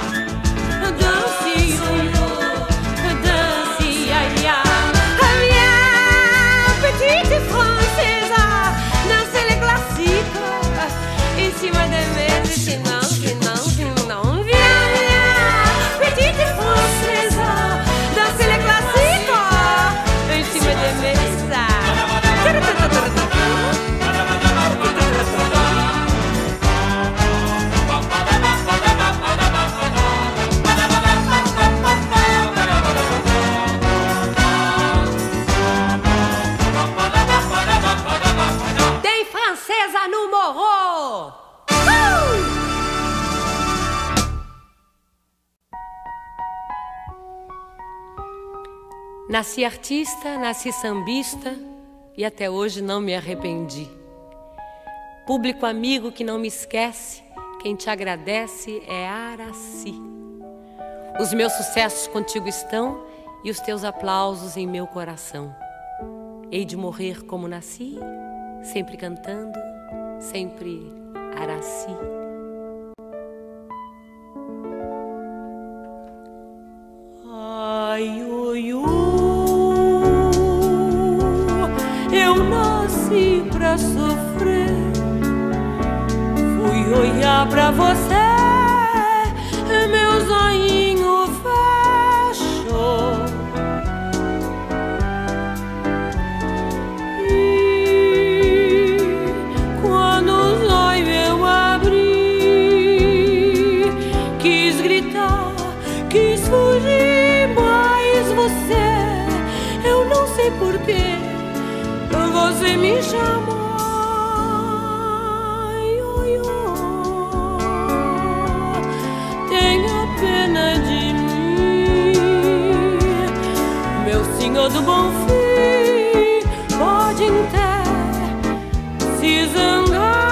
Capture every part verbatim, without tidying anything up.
Nasci artista, nasci sambista e até hoje não me arrependi. Público amigo que não me esquece, quem te agradece é Araci. Os meus sucessos contigo estão e os teus aplausos em meu coração. Hei de morrer como nasci, sempre cantando, sempre Araci. Ai, oi, oi. Eu nasci pra sofrer, fui olhar pra você, meu zoinho fechou. E quando os olhos eu abri, quis gritar, quis fugir, mas você, eu não sei porquê, você me chamou. Ai, oi, oi. Tenha pena de mim, meu senhor do bom fim, pode até se zangar.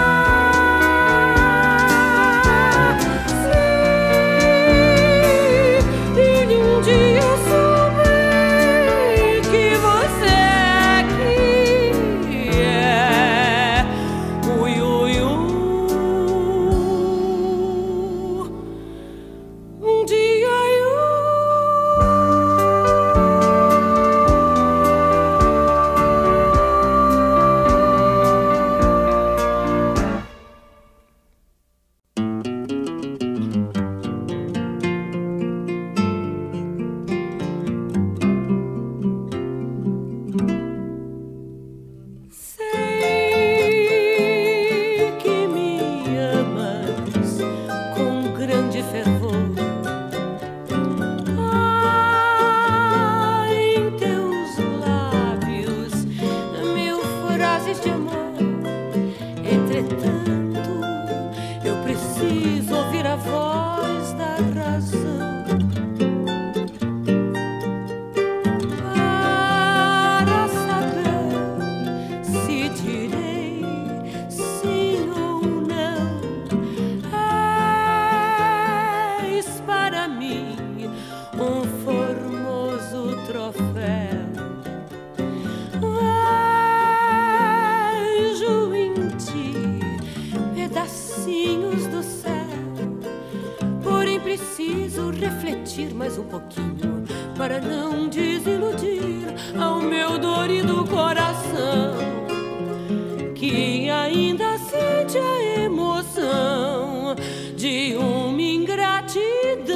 Mais um pouquinho para não desiludir ao meu dorido coração, que ainda sente a emoção de uma ingratidão.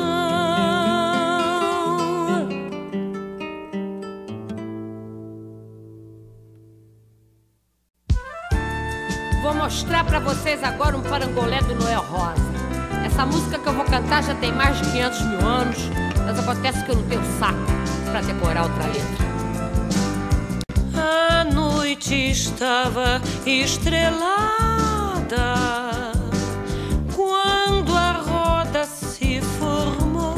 Vou mostrar para vocês agora um parangolé do Noel Rosa. Essa música que eu vou cantar já tem mais de quinhentos mil anos, mas acontece que eu não tenho saco pra decorar outra letra. A noite estava estrelada quando a roda se formou.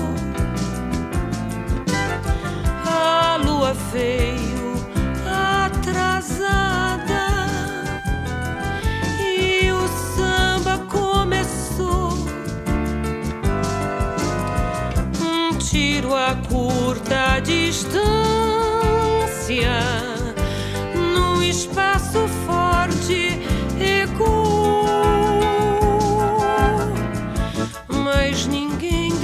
A lua veio atrasada e o samba começou. Tiro a curta distância, no espaço forte ecoou, mas ninguém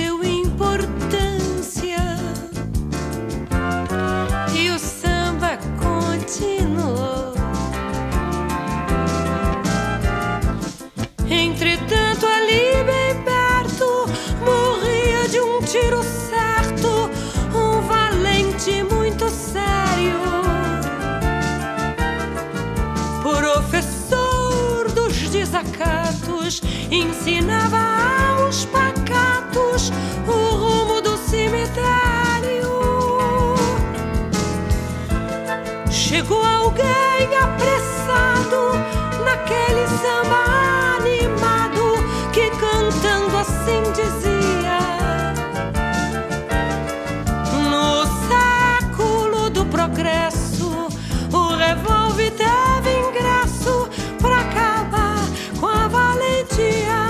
de um tiro certo, um valente muito sério, professor dos desacatos, ensinava aos pacatos o rumo do cemitério. Chegou alguém apressado naquele samba animado que cantando assim dizia: no século do progresso o revólver teve ingresso pra acabar com a valentia.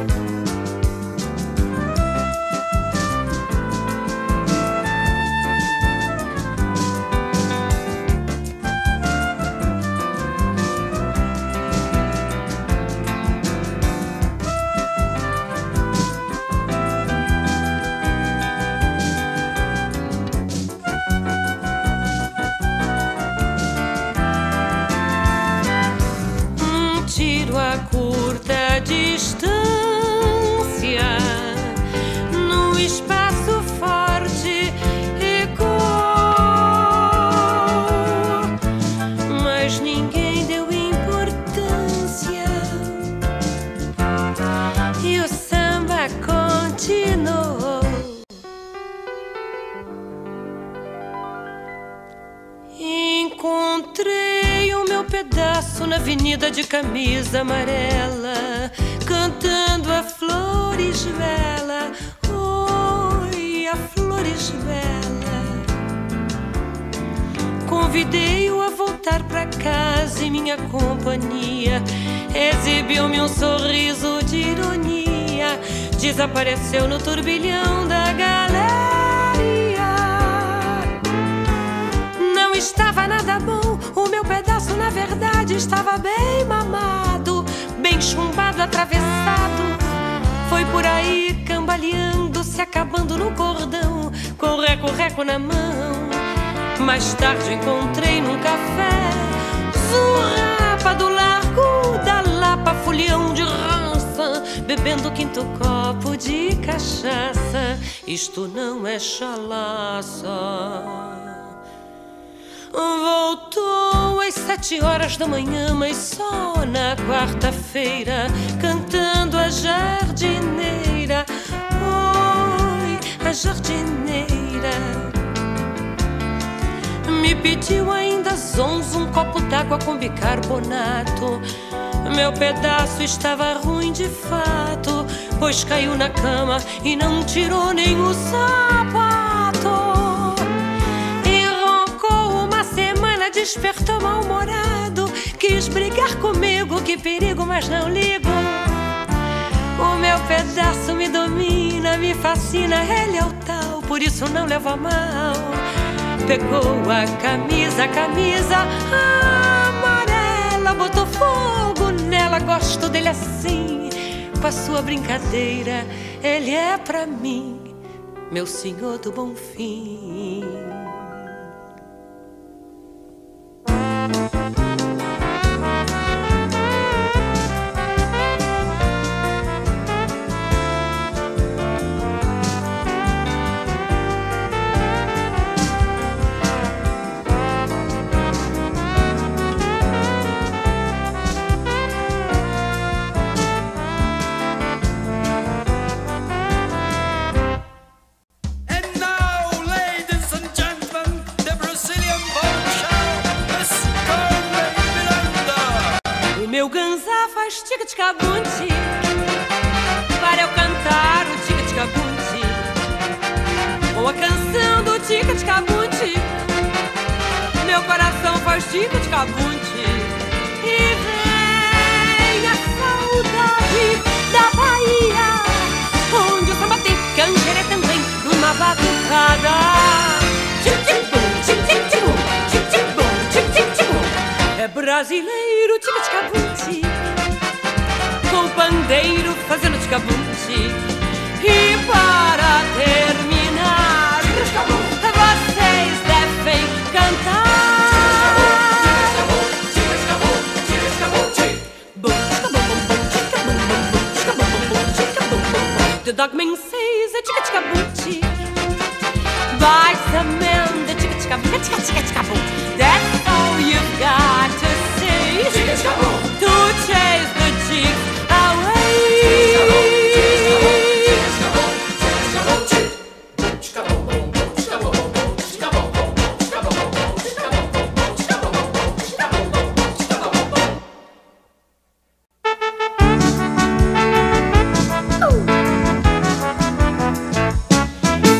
A curta distância, no espaço forte ecoou, mas ninguém deu importância e o samba continuou. Encontrei o meu pedaço na avenida de camisa amarela, cantando a flores vela, oi, a flores vela. Convidei-o a voltar pra casa em minha companhia, exibiu-me um sorriso de ironia, desapareceu no turbilhão da galeria. Não estava nada bom, o meu pedaço na verdade estava bem mamado, bem chumbado, atravessado. Foi por aí cambaleando, se acabando no cordão, com reco-reco na mão. Mais tarde encontrei num café Zurrapa do Largo da Lapa, folião de raça, bebendo quinto copo de cachaça. Isto não é chalaça. Voltou às sete horas da manhã, mas só na quarta-feira, cantando a jardineira, oi, a jardineira. Me pediu ainda zonzo, um copo d'água com bicarbonato. Meu pedaço estava ruim de fato, pois caiu na cama e não tirou nem o sapato. Despertou mal-humorado, quis brigar comigo, que perigo, mas não ligo. O meu pedaço me domina, me fascina, ele é o tal, por isso não levo a mal. Pegou a camisa, a camisa amarela, botou fogo nela, gosto dele assim, com a sua brincadeira, ele é pra mim, meu senhor do bom fim. Meu ganzá faz tica-tica-bunti para eu cantar o tica-tica-bunti, com a canção do tica-tica-bunti. Meu coração faz tica-tica-bunti e vem a saudade da Bahia, onde o samba tem canjeré também numa batucada. Tic-tic-bum, tic-tic-bum, tic-tic-bum, tic-tic-bum. É brasileiro tica-tica-bunti, com pandeiro fazendo tica-bunti. E para terminar, vocês devem cantar The Dogman says a tica-tica-bum.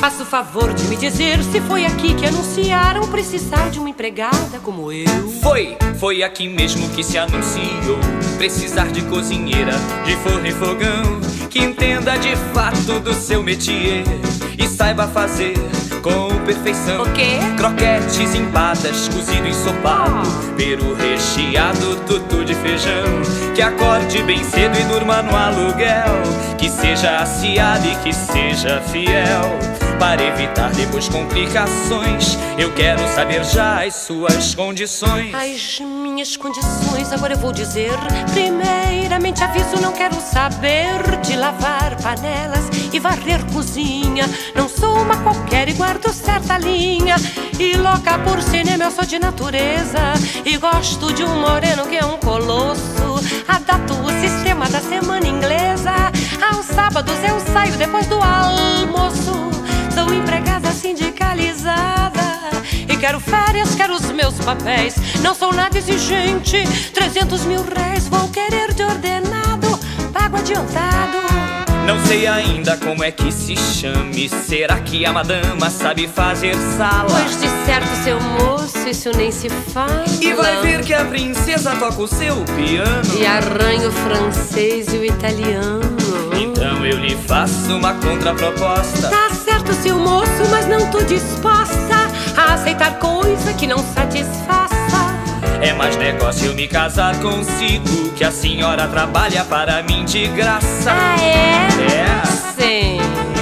Faça o favor de me dizer se foi aqui que anunciaram precisar de uma empregada como eu. Foi, foi aqui mesmo que se anunciou precisar de cozinheira, de forno e fogão, que entenda de fato do seu métier e saiba fazer com perfeição. O quê? Croquetes, empadas, cozido ensopado, oh. peru recheado, tutu de feijão, que acorde bem cedo e durma no aluguel, que seja aciado e que seja fiel, para evitar depois complicações. Eu quero saber já as suas condições. As minhas condições, agora eu vou dizer. Primeiramente aviso, não quero saber de lavar panelas e varrer cozinha. Não sou uma qualquer e guardo certa linha. E louca por cinema eu sou de natureza, e gosto de um moreno que é um colosso. Adapto o sistema da semana inglesa. Aos sábados eu saio depois do almoço. Sou empregada sindicalizada e quero férias, quero os meus papéis. Não sou nada exigente, trezentos mil réis vou querer de ordenado, pago adiantado. Não sei ainda como é que se chame. Será que a madama sabe fazer sala? Pois de certo, seu moço, isso nem se fala. E vai ver que a princesa toca o seu piano e arranha o francês e o italiano. Então eu lhe faço uma contraproposta. Tá certo, seu moço, mas não tô disposta a aceitar coisa que não satisfaça. É mais negócio eu me casar consigo, que a senhora trabalha para mim de graça. Ah, é? É. Sim.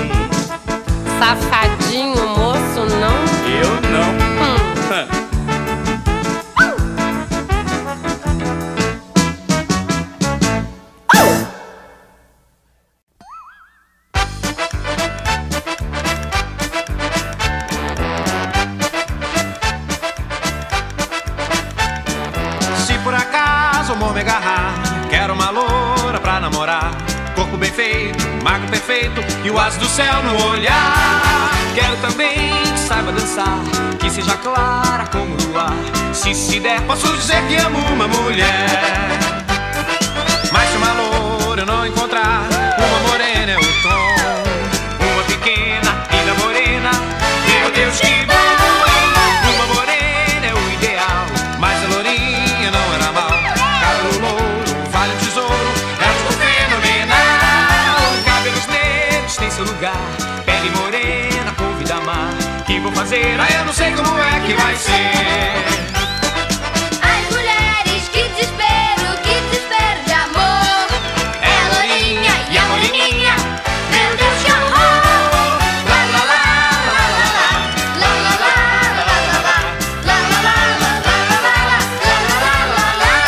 Safadinho, moço, não? Eu não. Hum. Me agarrar, quero uma loura pra namorar, corpo bem feito, magro perfeito e o aço do céu no olhar. Quero também que saiba dançar, que seja clara como o luar. Se se der, posso dizer que amo uma mulher. Mas se uma loura eu não encontrar, uma morena é o tom, uma pequena, linda morena, meu Deus que bom. Uma morena é o ideal, mas a lourinha não era mal. Vale um tesouro, é algo fenomenal. Cabelos negros tem seu lugar, pele morena, convida a amar. Que vou fazer? Ah, eu não sei como é que vai ser. As mulheres, que desespero, que desespero de amor. É a lourinha e a moreninha, meu Deus que horror. Lá lá lá, lá lá lá, lá lá lá, lá lá lá, lá lá lá, lá lá lá, lá lá lá, lá.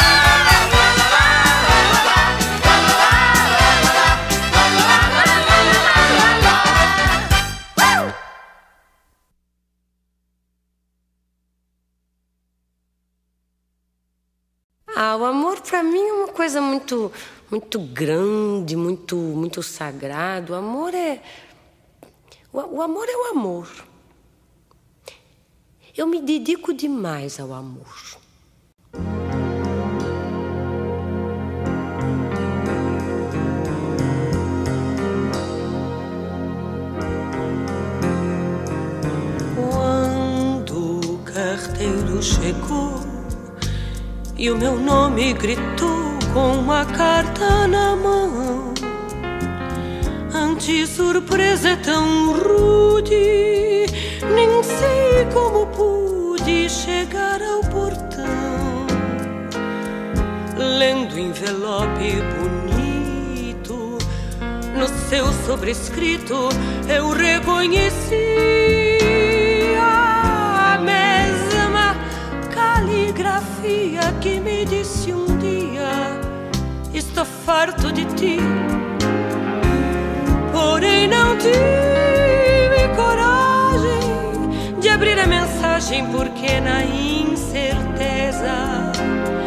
Ah, o amor pra mim é uma coisa muito, muito grande, muito, muito sagrado. O amor é, o, o amor é o amor. Eu me dedico demais ao amor. Quando o carteiro chegou e o meu nome gritou com uma carta na mão, ante surpresa tão rude, nem sei como pude chegar ao portão. Lendo o envelope bonito, no seu sobrescrito eu reconheci a mesma caligrafia que me disse um dia: estou farto de ti. Porém não tive coragem de abrir a mensagem, porque na incerteza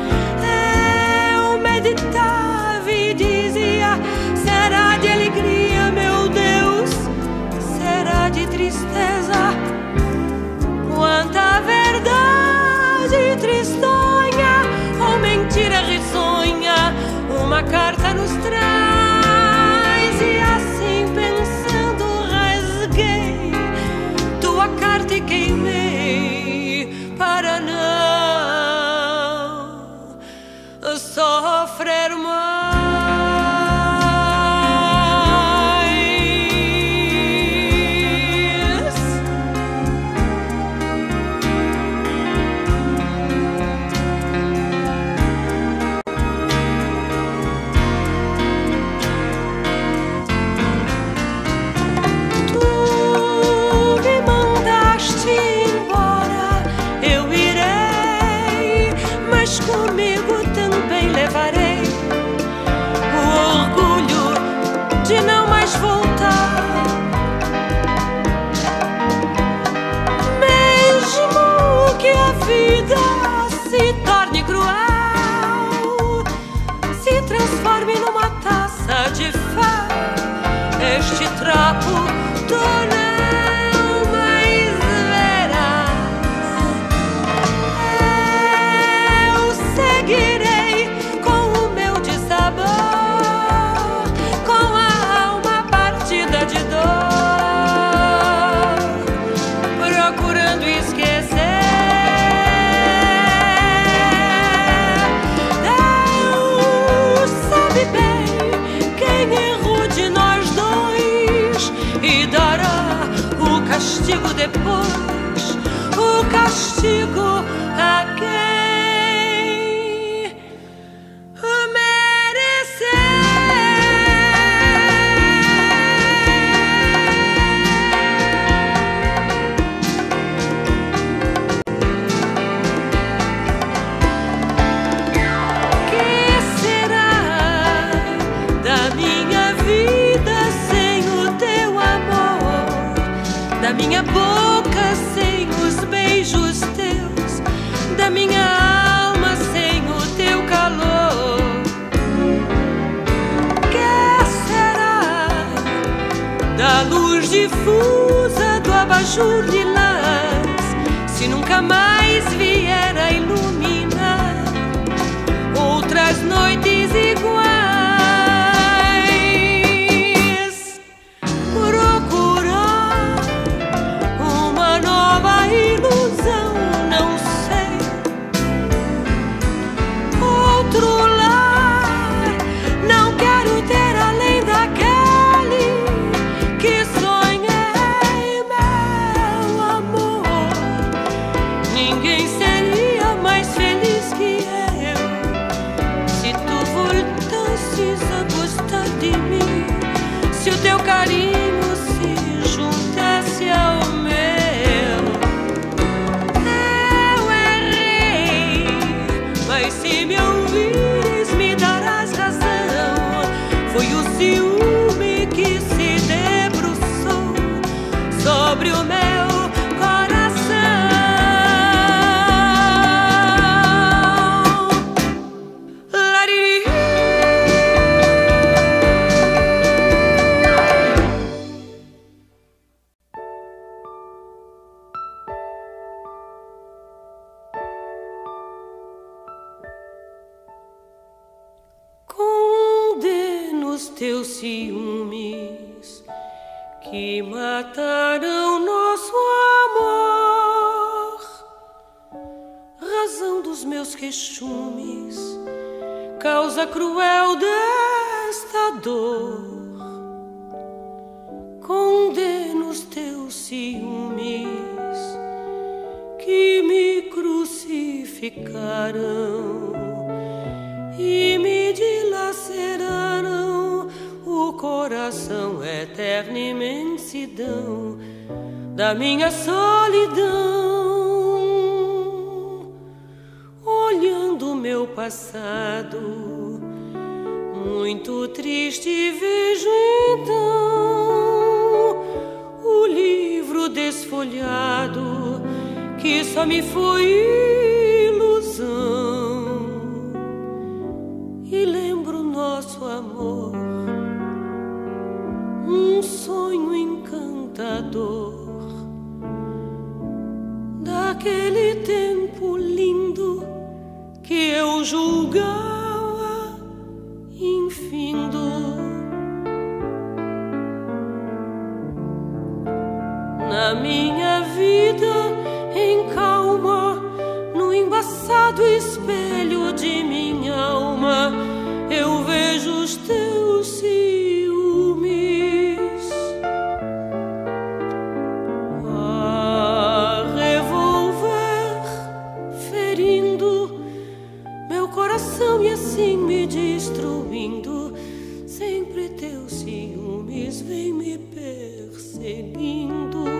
eu meditava e dizia: será de alegria, meu Deus? Será de tristeza? Quanta verdade tristonha ou mentira risonha uma carta nos traz. E assim pensando rasguei Depois o castigo a quem merecer. Que será da minha vida sem o teu amor, da minha boca sem os beijos teus, da minha alma sem o teu calor? Que será da luz difusa do abajur lilás, se nunca mais vier a iluminar outras noites iguais? Carinho se juntasse ao meu. Eu errei, mas se me ouvires me darás razão. Foi o ciúme que se debruçou sobre o meu teus ciúmes que mataram nosso amor, razão dos meus queixumes, causa cruel desta dor. Condeno os teus ciúmes que me crucificaram e me dilaceraram o coração, eterna imensidão da minha solidão. Olhando o meu passado, muito triste, vejo então o livro desfolhado que só me foi ilusão. E lembro nosso amor, um sonho encantador daquele tempo lindo que eu julgava infindo. Na minha vida em calma, no embaçado espelho de minha alma, eu vejo os teus ciúmes a revolver, ferindo meu coração e assim me destruindo. Sempre teus ciúmes vêm me perseguindo.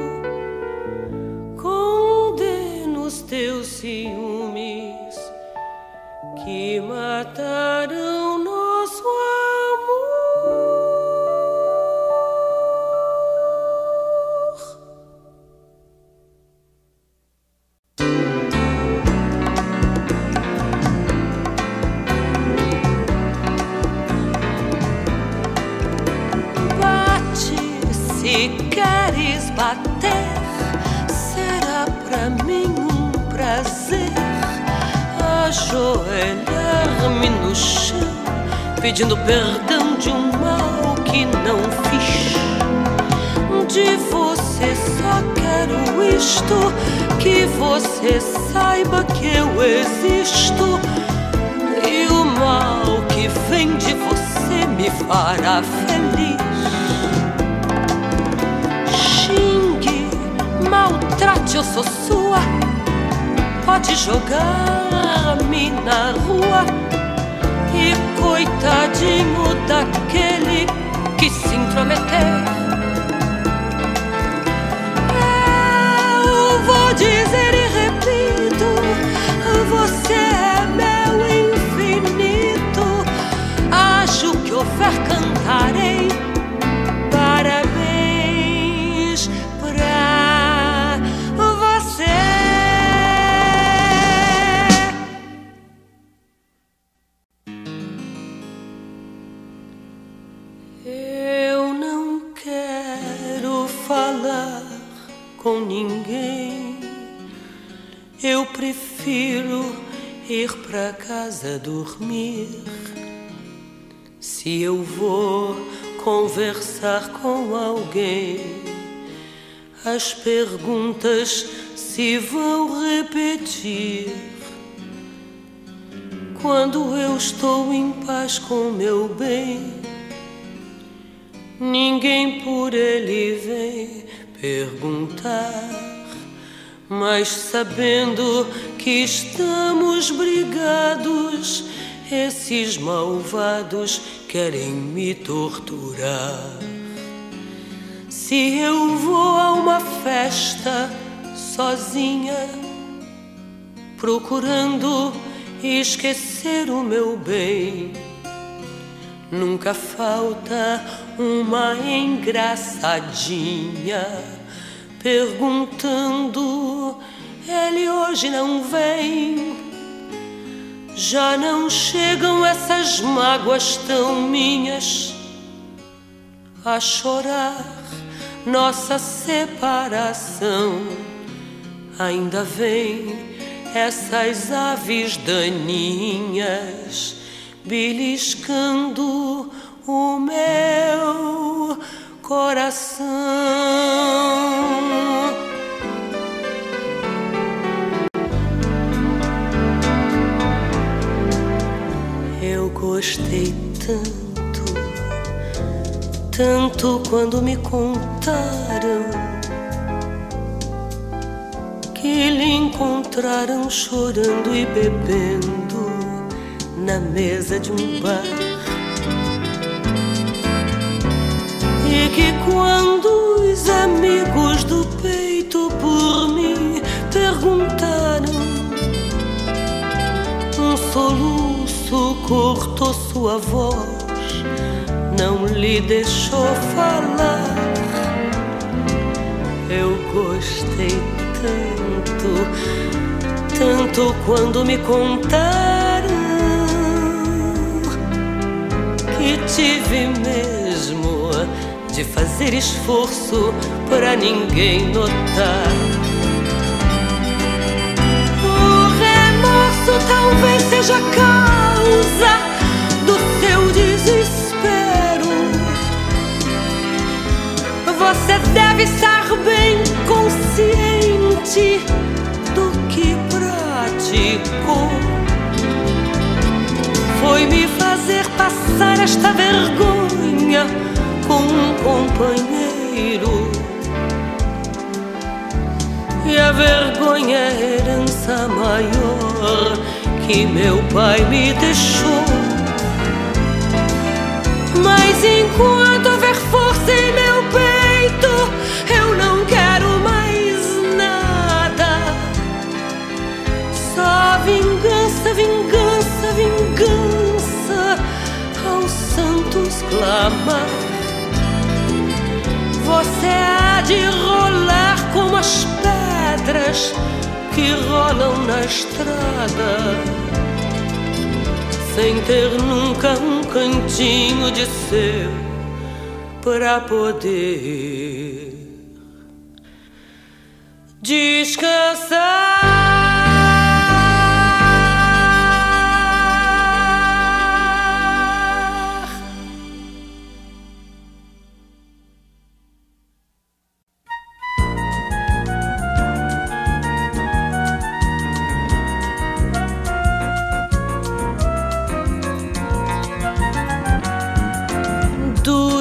Condeno os teus ciúmes que mataram nosso amor. Bate se quer pedindo perdão de um mal que não fiz. De você só quero isto, que você saiba que eu existo, e o mal que vem de você me fará feliz. Xingue, maltrate, eu sou sua, pode jogar-me na rua, e coitadinho daquele que se intrometer. Eu vou dizer e repito, você é meu infinito. Acho que houver cantarei parabéns pra você. Eu não quero falar com ninguém, eu prefiro ir pra casa dormir. Se eu vou conversar com alguém, as perguntas se vão repetir. Quando eu estou em paz com meu bem, ninguém por ele vem perguntar, mas sabendo que estamos brigados, esses malvados querem me torturar. Se eu vou a uma festa sozinha, procurando esquecer o meu bem, nunca falta uma engraçadinha perguntando: ele hoje não vem? Já não chegam essas mágoas tão minhas a chorar nossa separação. Ainda vem essas aves daninhas beliscando o meu coração. Eu gostei tanto, tanto quando me contaram que lhe encontraram chorando e bebendo na mesa de um bar, e que quando os amigos do peito por mim perguntaram, um soluço cortou sua voz, não lhe deixou falar. Eu gostei tanto, tanto quando me contaram que tive mesmo de fazer esforço pra ninguém notar. O remorso talvez seja a causa do seu desespero. Você deve estar bem consciente do que praticou. Foi me fazer passar esta vergonha com um companheiro, e a vergonha é a herança maior que meu pai me deixou. Mas enquanto houver força em meu peito, eu não quero mais nada. Só vingança, vingança, vingança, aos santos clamar. Você há de rolar como as pedras que rolam na estrada, sem ter nunca um cantinho de seu pra poder descansar.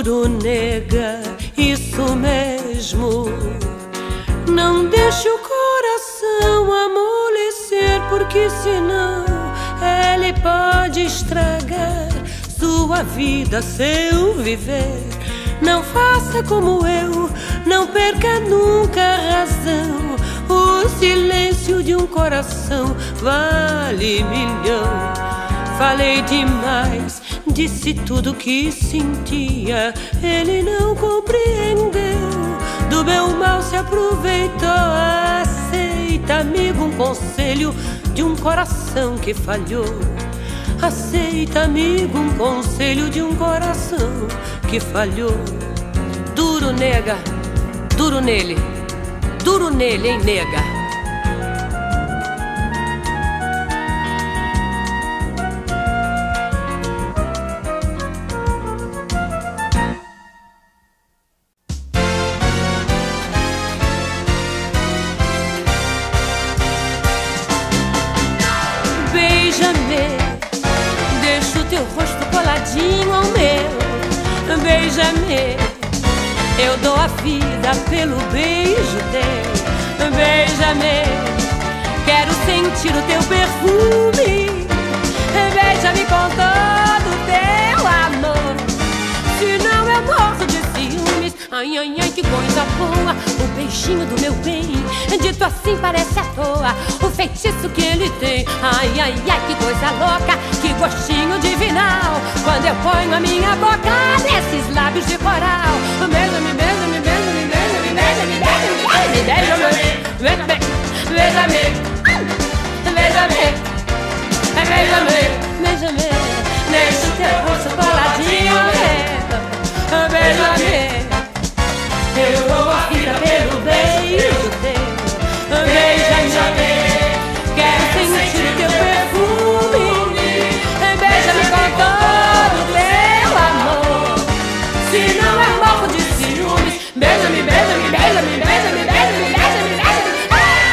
Duro, nega, isso mesmo. Não deixe o coração amolecer, porque senão ele pode estragar sua vida, seu viver. Não faça como eu, não perca nunca a razão. O silêncio de um coração vale milhão. Falei demais, disse tudo que sentia. Ele não compreendeu, do meu mal se aproveitou. Aceita, amigo, um conselho de um coração que falhou. Aceita, amigo, um conselho de um coração que falhou. Duro, nega, duro nele, duro nele, hein, nega. Beija-me, deixa o teu rosto coladinho ao meu. Beija-me, eu dou a vida pelo beijo teu. Beija-me, quero sentir o teu perfume. Beija-me com todo o teu amor, senão eu morro de ciúmes. Ai, ai, ai, que coisa boa, o beijinho do meu bem. Dito assim parece à toa o feitiço que ele tem. Ai, ai, ai, que coisa louca, que gostinho divinal, quando eu ponho a minha boca nesses lábios de coral. Beija-me, beija-me, beija-me, beija-me, beija-me, beija-me, beija-me, beija-me, beija-me, beija-me, beija-me, beija-me, deixa o teu rosto coladinho ao meu. Beija-me, eu dou a vida pelo beijo teu. Beija-me, quero sentir o teu perfume. Beija-me com todo o teu amor, senão eu morro de ciúmes. Beija-me, beija-me, beija-me, beija-me, beija-me, beija-me, beija-me.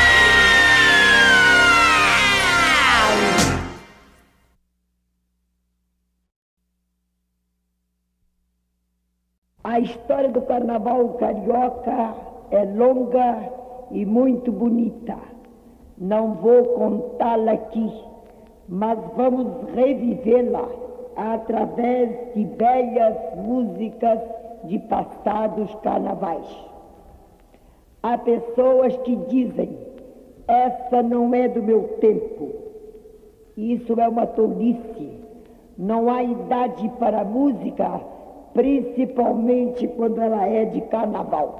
A história do carnaval carioca é longa e muito bonita. Não vou contá-la aqui, mas vamos revivê-la através de belas músicas de passados carnavais. Há pessoas que dizem: essa não é do meu tempo. Isso é uma tolice. Não há idade para música, principalmente quando ela é de carnaval.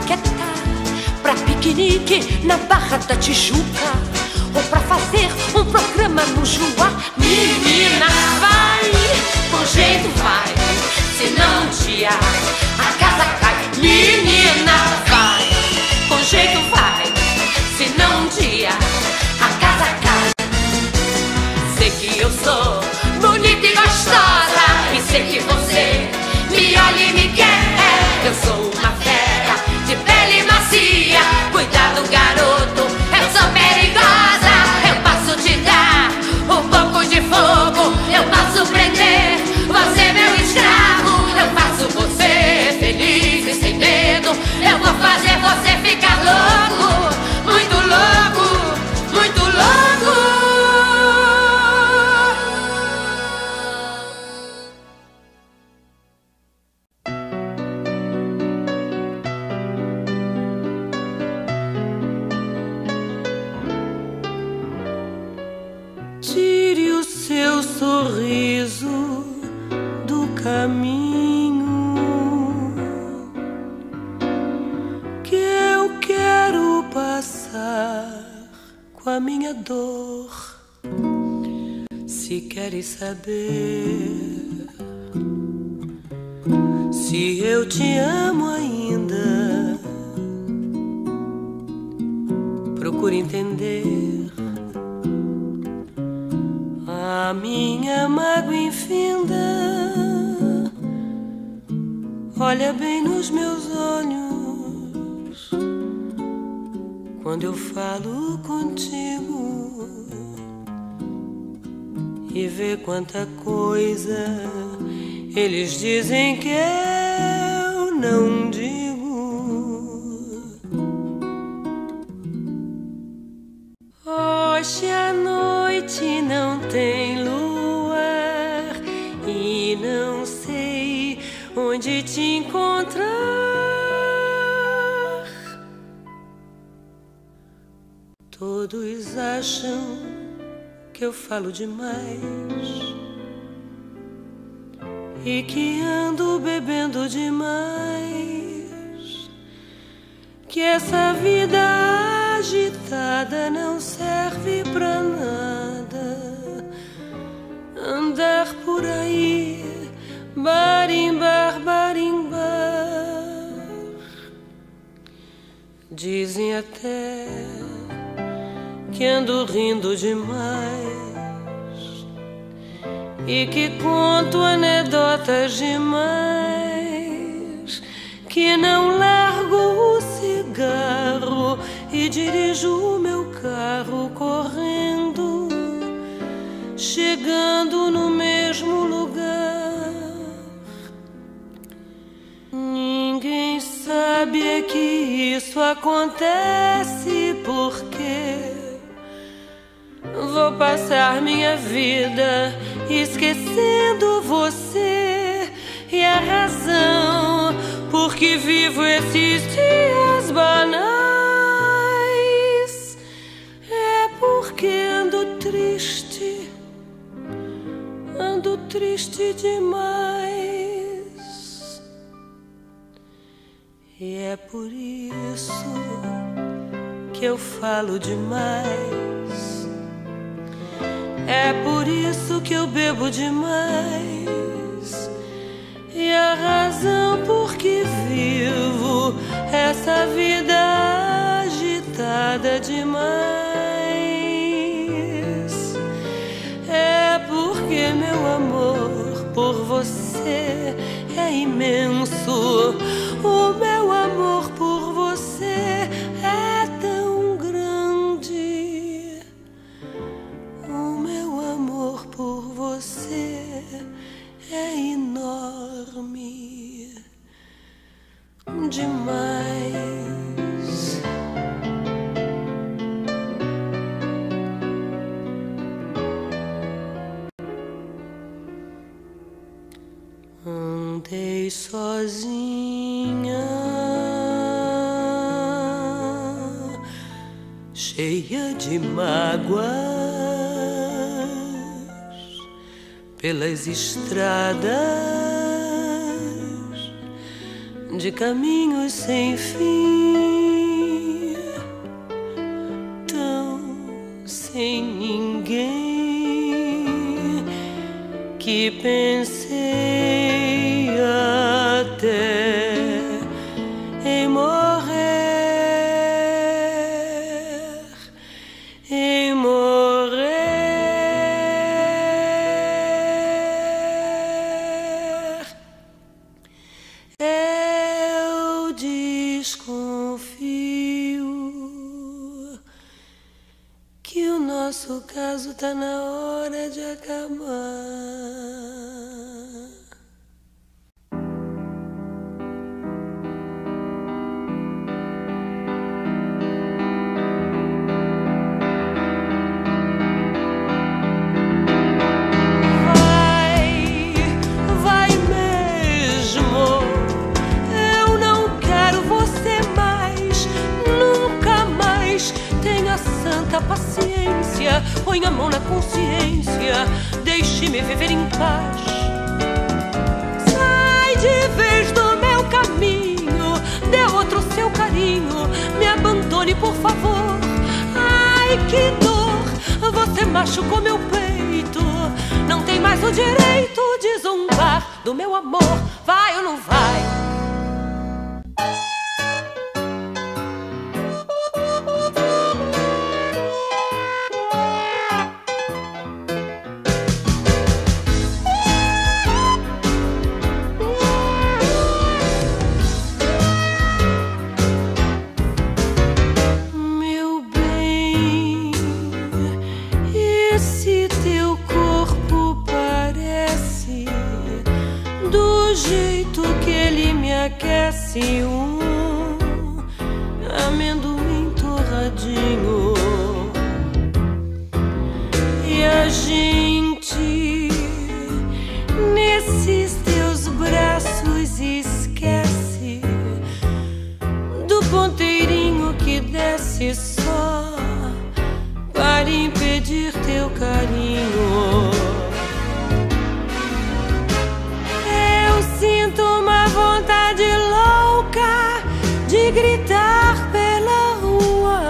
Paquetá, pra piquenique na Barra da Tijuca, ou pra fazer um programa no Juá. Menina, vai, com jeito vai, se não te a casa cai. Menina, vai, com jeito vai, se não te a casa cai. Sei que eu sou bonita e gostosa, e sei que você me olha e me quer. Eu sou uma fera de pele macia, cuidado garoto, eu sou perigosa. Eu posso te dar um pouco de fogo, eu posso prender você meu escravo. Eu faço você feliz e sem medo, eu vou fazer você ficar louco, muito louco, muito louco. Tire o seu sorriso do caminho, que eu quero passar com a minha dor. Se queres saber se eu te amo ainda, procure entender a minha mágoa infinda. Olha bem nos meus olhos quando eu falo contigo, e vê quanta coisa eles dizem que eu não digo. Hoje a noite não tem luar e não sei onde te encontrar. Todos acham que eu falo demais e que ando bebendo demais, que essa vida agitada não serve pra nada. Andar por aí, barimbar, barimbar. Dizem até que ando rindo demais e que conto anedotas demais, que não largo o cigarro e dirijo o meu carro correndo, chegando no mesmo lugar. Ninguém sabe é que isso acontece porque vou passar minha vida esquecendo você, e a razão por que vivo esses dias banais é porque ando triste, ando triste demais. E é por isso que eu falo demais, é por isso que eu bebo demais, e a razão por que vivo essa vida agitada demais é porque meu amor por você é imenso. O meu amor por você é tão grande. O meu amor por você é enorme demais. Andei sozinha, cheia de mágoas, pelas estradas de caminhos sem fim, tão sem ninguém, que pensei até em morrer, em morrer. Eu desconfio que o nosso caso tá na hora de acabar. Paciência, põe a mão na consciência, deixe-me viver em paz. Sai de vez do meu caminho, dê outro seu carinho, me abandone por favor. Ai, que dor, você machucou meu peito, não tem mais o direito de zombar do meu amor. Vai ou não vai? Aquece um amendoim torradinho e a gente nesses teus braços esquece do ponteirinho que desce só para impedir teu carinho. Eu sinto uma vontade louca de gritar pela rua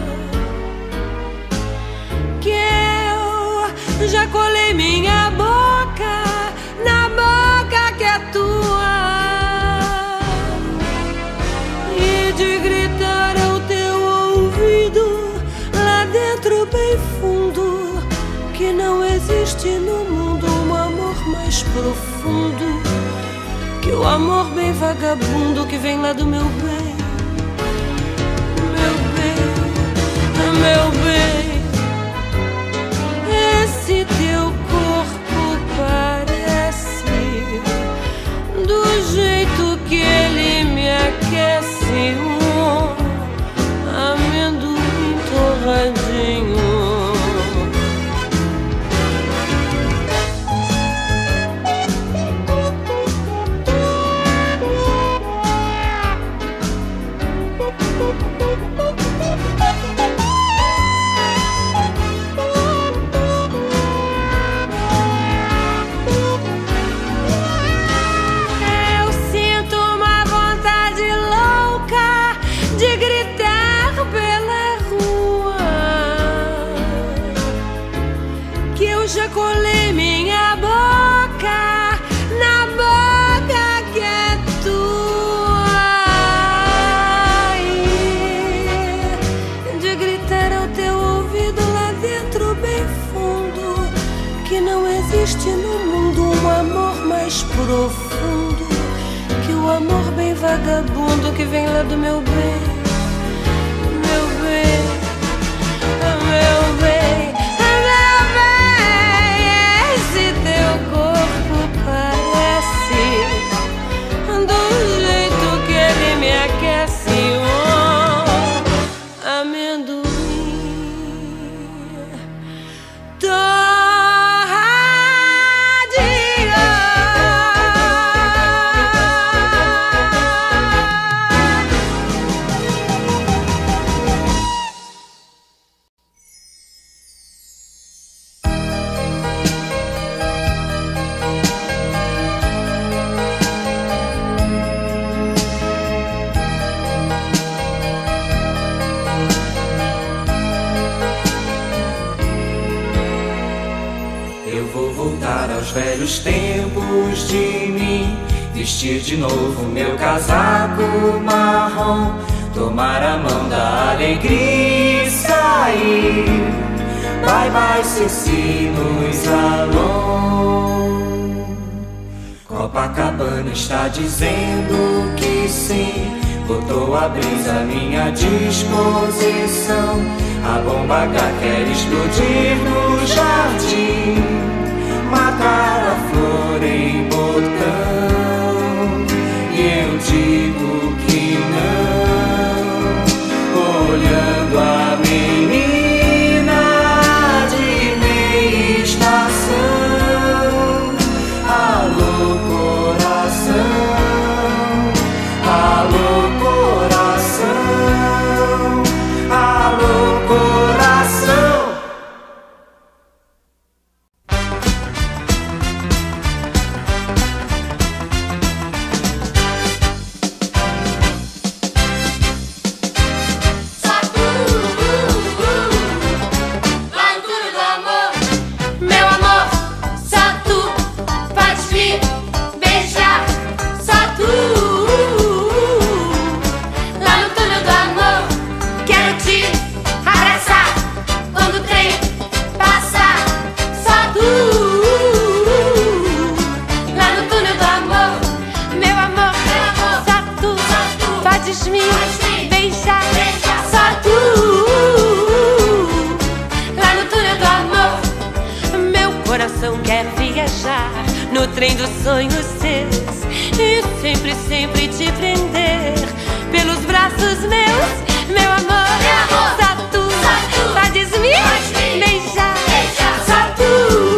que eu já colei minha boca na boca que é tua, e de gritar ao teu ouvido lá dentro bem fundo que não existe no mundo um amor mais profundo que o amor bem vagabundo que vem lá do meu bem, meu bem, meu bem. Esse teu corpo parece do jeito que ele me aquece um amendoim torradinho. Já colei minha boca na boca que é tua, e de gritar ao teu ouvido lá dentro bem fundo que não existe no mundo um amor mais profundo que o amor bem vagabundo que vem lá do meu bem, meu bem, meu bem. Eu vou voltar aos velhos tempos de mim, vestir de novo meu casaco marrom, tomar a mão da alegria e sair. Bye bye, Cecinos Alon. Copacabana está dizendo que sim, botou a brisa à minha disposição. A bomba H quer explodir no jardim, matar a flor em botão. E eu digo que não, olhando a menina de meia estação. Alô, coração, alô, coração, alô, coração. Só tu, lá no túnel do amor. Meu amor, só tu podes vir beijar. Só tu, lá no túnel do amor. Quero te abraçar quando o trem passar. Só tu, lá no túnel do amor. Meu amor, só tu podes me beijar. Só tu, lá no túnel do amor. Meu coração quer viajar no trem dos sonhos seus e sempre, sempre te prender pelos braços meus. Meu amor, só tu podes me beijar. Só tu,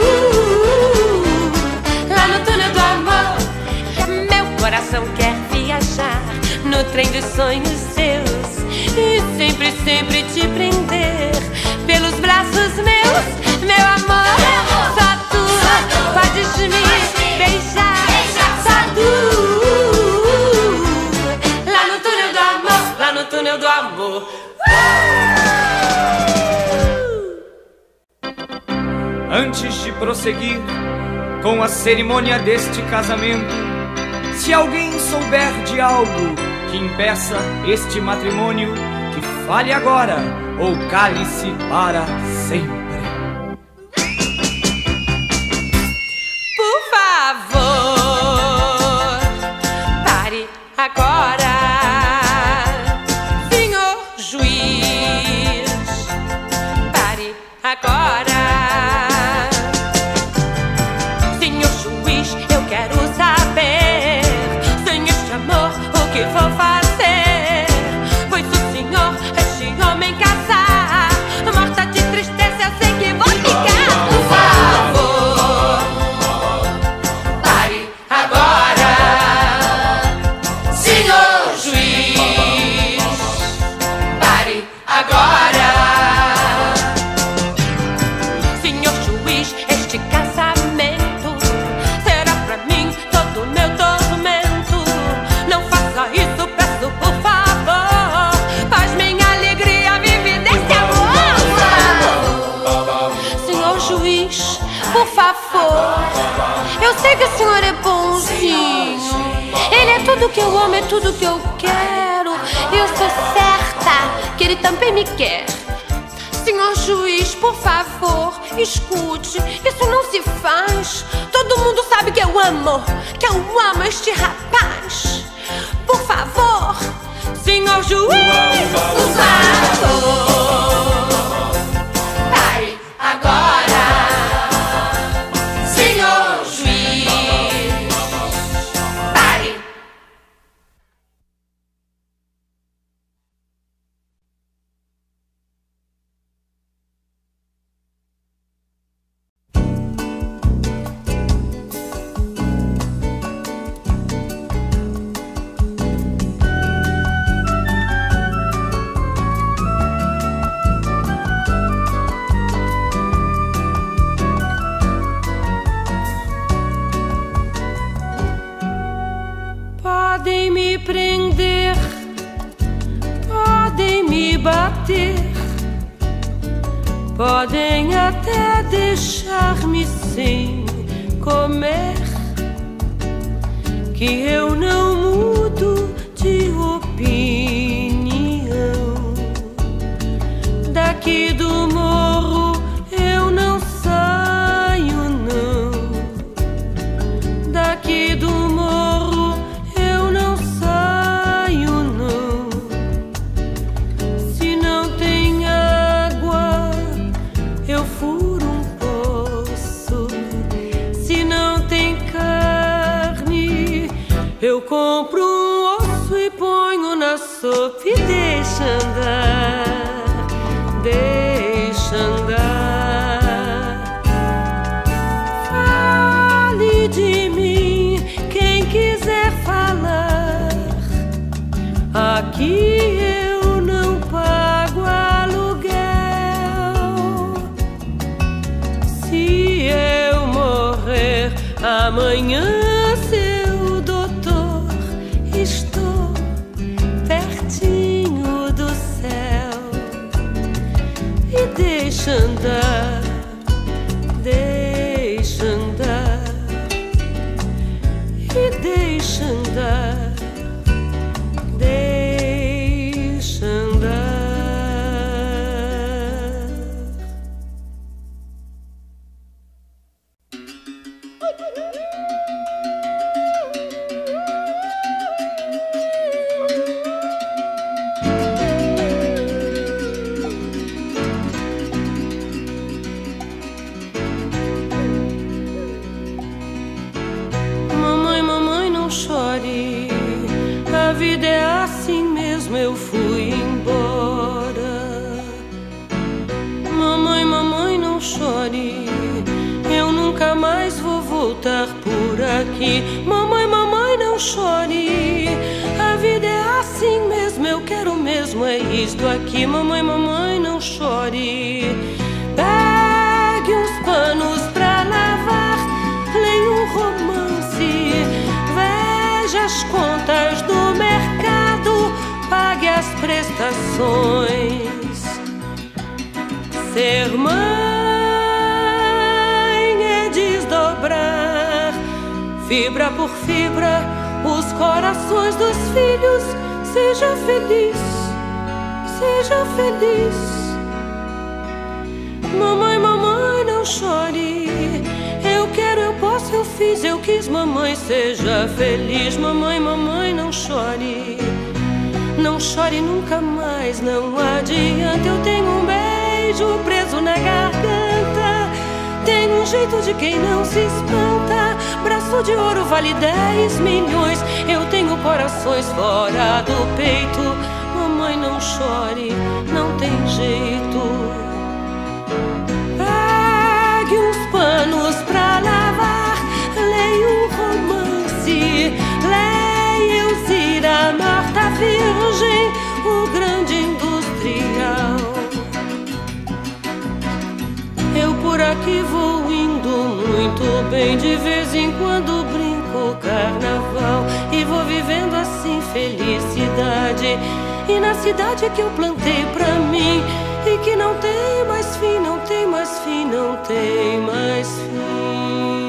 lá no túnel do amor. Meu coração quer viajar no trem dos sonhos seus e sempre, sempre te prender pelos braços meus. Meu amor, só tu podes me beijar. Só tu, lá no túnel do amor, lá no túnel do amor. Antes de prosseguir com a cerimônia deste casamento, se alguém souber de algo que impeça este matrimônio, que fale agora ou cale-se para sempre. Por favor, pare agora, senhor juiz. Pare agora, senhor juiz. Eu quero saber, sem este amor, o que vou fazer. Pois o senhor, este homem casar, morta de tristeza, eu sei que vou ficar. Por favor, pare agora, senhor juiz. Pare agora, senhor juiz. Este casamento será pra mim todo meu tormento. Não faça isso, peço por favor. Faz minha alegria viver desse amor. Senhor juiz, por favor. Eu sei que o senhor é bonzinho. Ele é tudo que eu amo, é tudo que eu quero. E eu sou certa que ele também me quer. Senhor juiz, por favor, escute. Isso não se faz. Todo mundo sabe que eu amo, que eu amo este rapaz. Por favor, senhor juiz, por favor, pare agora, senhor juiz. Pare. podem até deixar-me sem comer, que eu não mudo de opinião. Daqui do morro eu não saio, não. Daqui do morro eu não saio, não. Se não tem água, eu furo um poço. Se não tem carne, eu compro um osso e ponho na sopa e deixa andar, deixa andar. Fale de mim quem quiser falar. Aqui eu não pago aluguel. Se eu morrer amanhã, seu doutor, estou pertinho do céu. E deixa andar, deixa andar, e deixa andar, deixa andar. Mamãe, mamãe, não chore, a vida é assim mesmo, eu fui embora. Mamãe, mamãe, não chore, eu nunca mais vou voltar por aqui. Mamãe, mamãe, não chore, a vida é assim mesmo, eu quero mesmo é isto aqui. Mamãe, mamãe, não chore, pegue uns panos pra lavar, leia um romance, veja as contas do mercado, pague as prestações. Ser mãe é desdobrar, fibra por fibra, os corações dos filhos. Seja feliz, seja feliz. Mamãe, mamãe, não chore, eu quero, eu posso, eu fiz, eu quis. Mamãe, seja feliz. Mamãe, mamãe, não chore, não chore nunca mais, não adianta. Eu tenho um beijo preso na garganta, tenho um jeito de quem não se espanta. Braço de ouro vale dez milhões, eu tenho corações fora do peito. Mamãe, não chore, não tem jeito. Pegue uns panos pra lavar, leia um romance, leia Elzira, Marta Virgem, o grande industrial. Eu por aqui vou indo muito bem, de vez em quando brinco carnaval e vou vivendo assim felicidade. E na cidade que eu plantei pra mim e que não tem mais fim, não tem mais fim, não tem mais fim.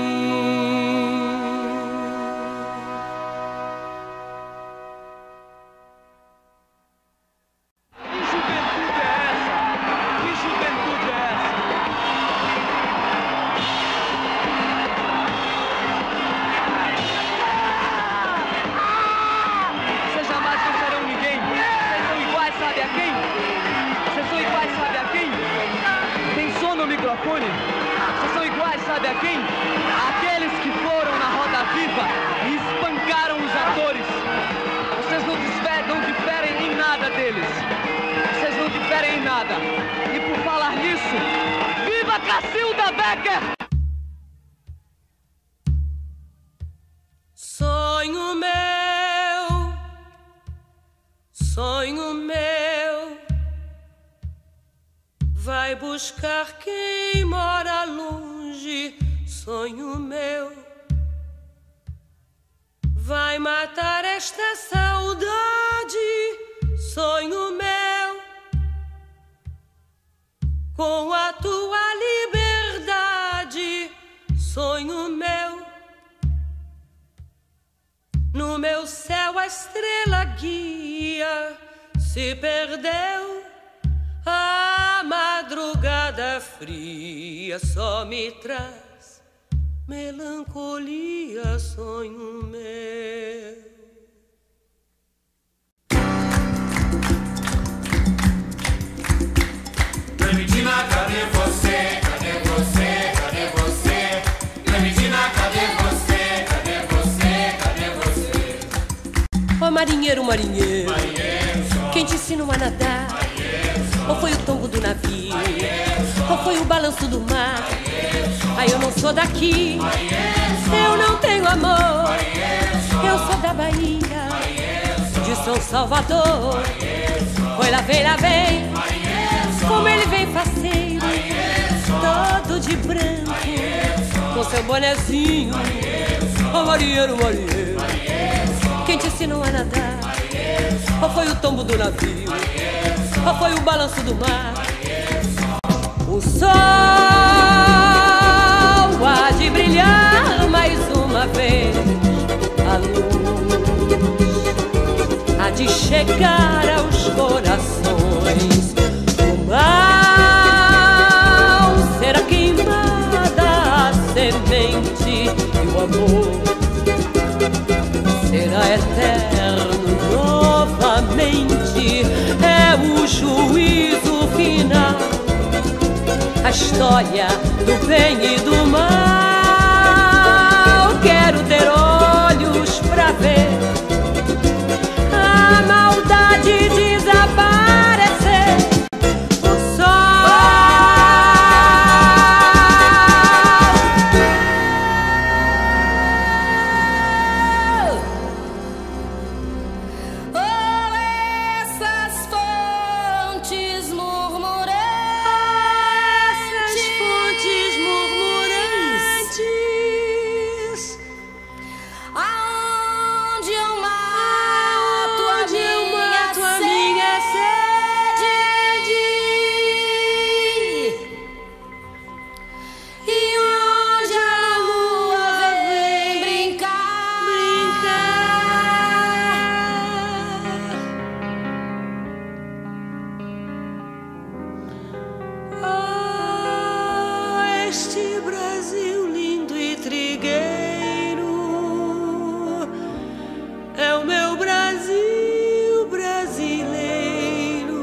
Vocês são iguais, sabe a quem? Aqueles que foram na roda viva e espancaram os atores. Vocês não diferem, não diferem em nada deles. Vocês não diferem em nada. E por falar nisso, viva Cacilda Becker! Sonho meu, sonho meu, vai buscar quem mora longe. Sonho meu, vai matar esta saudade. Sonho meu, Com a tua liberdade, sonho meu, no meu céu a estrela guia se perdeu. A madrugada fria só me traz melancolia, sonho meu. Clementina, cadê você? Cadê você? Cadê você? Clementina, cadê você? Cadê você? Cadê você? Ó oh, marinheiro, marinheiro, marinheiro só. Quem te ensina a nadar? Ou foi o tombo do navio? Ou foi o balanço do mar? Aí eu não sou daqui, eu não tenho amor. Eu sou da Bahia, de São Salvador. Foi lá vem, lá vem, como ele vem faceiro, todo de branco, com seu bonezinho. Ó marinheiro, marinheiro, quem te ensinou a nadar? Ou foi o tombo do navio? Ou foi o balanço do mar? O sol há de brilhar mais uma vez. A luz há de chegar aos corações. O mal será queimada a semente. E o amor será eterno novamente. É o juízo final, a história do bem e do mal. Quero ter olhos pra ver a maldade desaparecer. O sol Oh, essas fontes murmurantes, essas fontes murmurantes, aonde eu mato a onde eu minha mato a minha sede, e onde a lua vem brincar, Oh, este Brasil lindo e trigueiro é o meu Brasil brasileiro,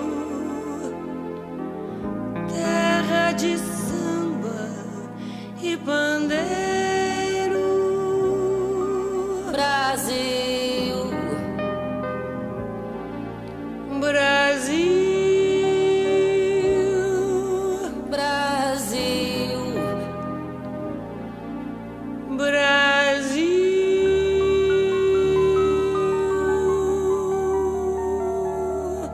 terra de samba e pandeiro. Brasil, Brasil, Brasil. Brasil.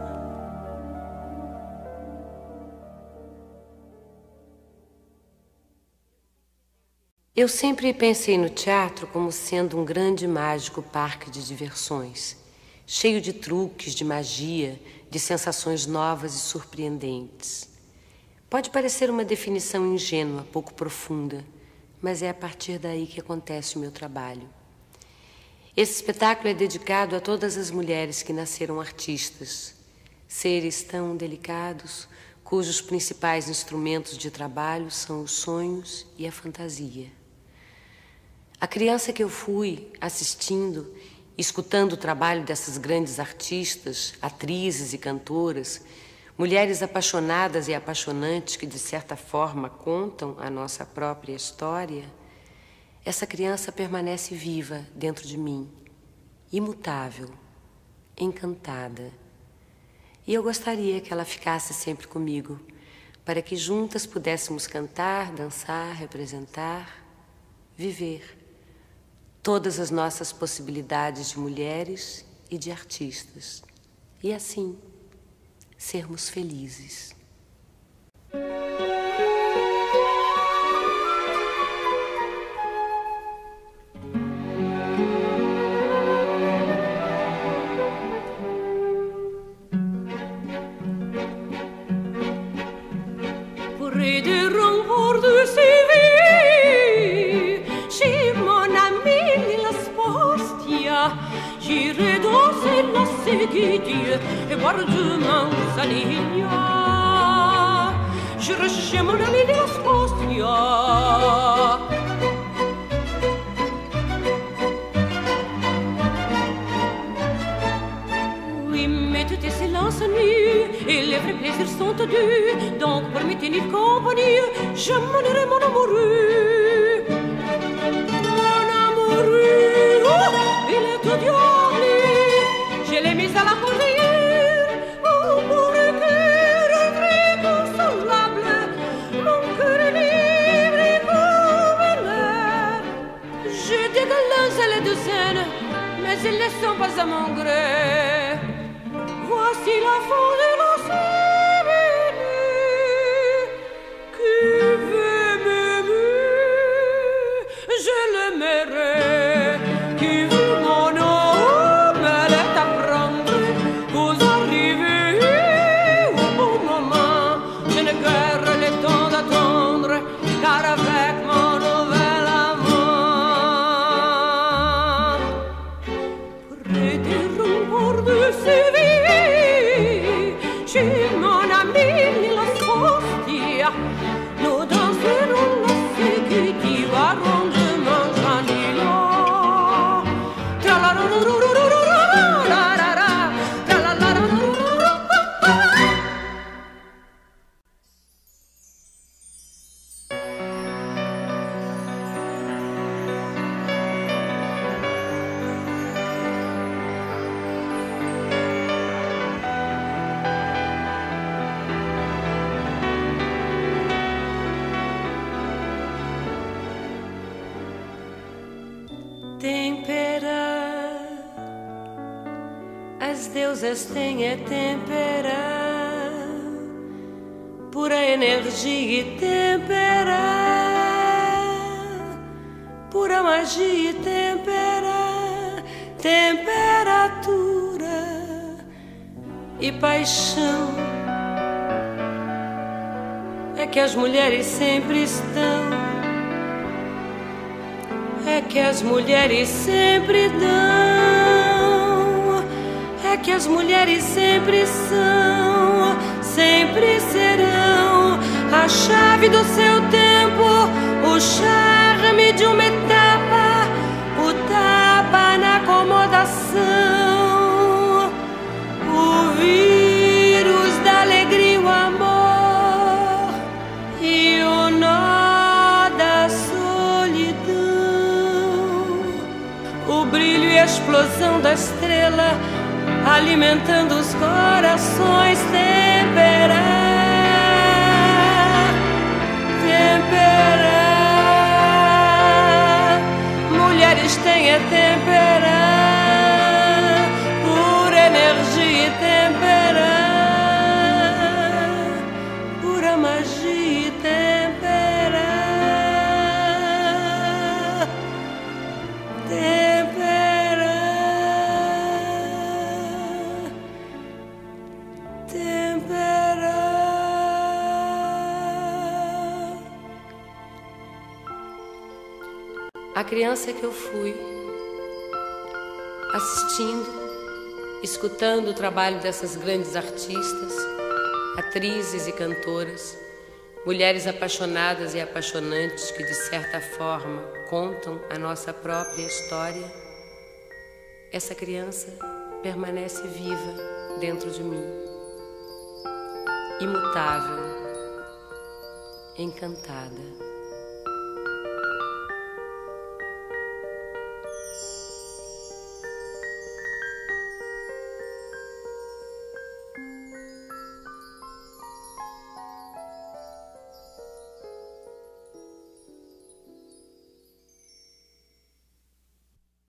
Eu sempre pensei no teatro como sendo um grande e mágico parque de diversões, cheio de truques, de magia, de sensações novas e surpreendentes. Pode parecer uma definição ingênua, pouco profunda, mas é a partir daí que acontece o meu trabalho. Esse espetáculo é dedicado a todas as mulheres que nasceram artistas, seres tão delicados, cujos principais instrumentos de trabalho são os sonhos e a fantasia. A criança que eu fui assistindo, escutando o trabalho dessas grandes artistas, atrizes e cantoras, mulheres apaixonadas e apaixonantes que, de certa forma, contam a nossa própria história, essa criança permanece viva dentro de mim, imutável, encantada. E eu gostaria que ela ficasse sempre comigo, para que juntas pudéssemos cantar, dançar, representar, viver todas as nossas possibilidades de mulheres e de artistas. E assim, sermos felizes. seguinte e guardo manzanilla. Je recherche la linea nascosta. Oui, mais tout est silence nu et les vrais plaisirs sont tendus. Donc pour me tenir compagnie, je m'en mon amoureux. Mon amoureux, oh, il est tout diable. Je l'ai mis à la fourrière, oh, pour le cœur très consolable. Mon cœur est libre et comme l'air. J'ai des galants à la douzaine, mais ils ne sont pas à mon gré. Voici la fin de la semaine qui veut m'aimer, je l'aimerai. Qui veut mon homme, elle est à prendre. Vous arrivez au bon moment, je ne garde le temps d'attendre, car avec mon nouvel amant, près des remparts de Séville, chez mon ami la Spostia, nous danserons la seguitiva ronde mangianilla. Temperar, as deusas têm é temperar, pura energia e temperar, pura magia e temperar, temperatura e paixão. É que as mulheres sempre estão, é que as mulheres sempre dão, é que as mulheres sempre são, sempre serão a chave do seu tempo, o charme de uma etapa, o tapa na acomodação, o vírus da alegria, o amor e o nó da solidão. O brilho e a explosão da estrela alimentando os corações. Temperar, temperar, mulheres têm a temperar, pura energia e temperar, pura magia e temperar, temperar, temperar. A criança que eu fui, assistindo, escutando o trabalho dessas grandes artistas, atrizes e cantoras, mulheres apaixonadas e apaixonantes que, de certa forma, contam a nossa própria história. Essa criança permanece viva dentro de mim, imutável, encantada.